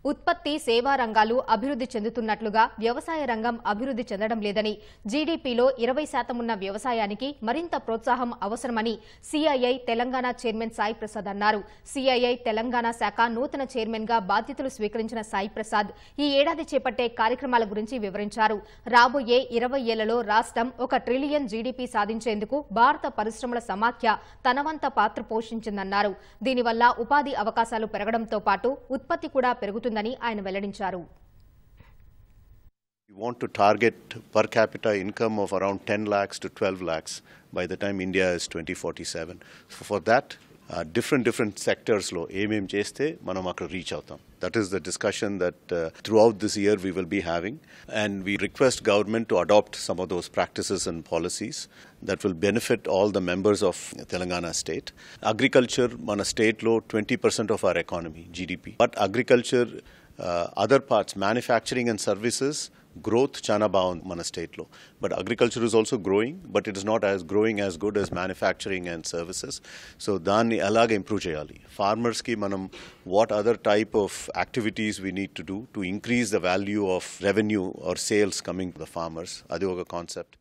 ఉత్పత్తి సేవా రంగాలు అభివృద్ధి చెందుతున్నట్లుగా వ్యవసాయ రంగం అభివృద్ధి చెందడం లేదని, జీడీపీలో 20% ఉన్న వ్యవసాయానికి మరింత ప్రోత్సాహం అవసరమని సీఐఐ తెలంగాణ చైర్మన్ సాయి ప్రసాద్ అన్నారు. సీఐఐ తెలంగాణ శాఖ నూతన చైర్మన్ గా బాధ్యతలు స్వీకరించిన సాయి ప్రసాద్ ఈ ఏడాది చేపట్టే కార్యక్రమాల గురించి వివరించారు. రాబోయే 20 ఏళ్లలో రాష్ట్రం 1 ట్రిలియన్ జీడీపీ సాధించేందుకు భారత పరిశ్రమల సమాఖ్య తనవంత పాత్ర పోషించిందన్నారు. దీనివల్ల ఉపాధి అవకాశాలు పెరగడంతో పాటు ఉత్పత్తి కూడా పెరుగుతుంది. We want to target per capita income of around 10 lakhs to 12 lakhs by the time India is 2047. So for that, different sectors lo em cheste manam akkada reach avutam. That is the discussion that throughout this year we will be having, and we request government to adopt some of those practices and policies that will benefit all the members of Telangana state. Agriculture mana state lo 20% of our economy, GDP. But agriculture, other parts, manufacturing and services, growth chana bagundi mana state lo. But agriculture is also growing, but it is not as growing as good as manufacturing and services. So danni alaga improve cheyali. Farmers ki manam what other type of activities we need to do to increase the value of revenue or sales coming to the farmers. Adi oka concept.